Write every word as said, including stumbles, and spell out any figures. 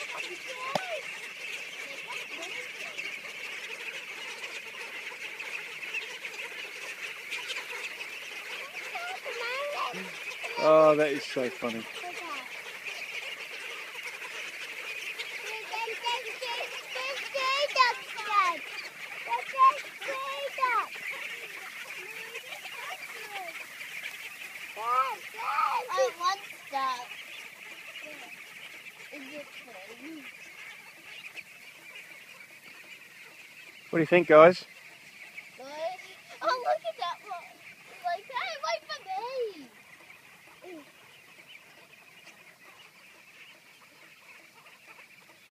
Oh, that is so funny. I want that. What do you think, guys?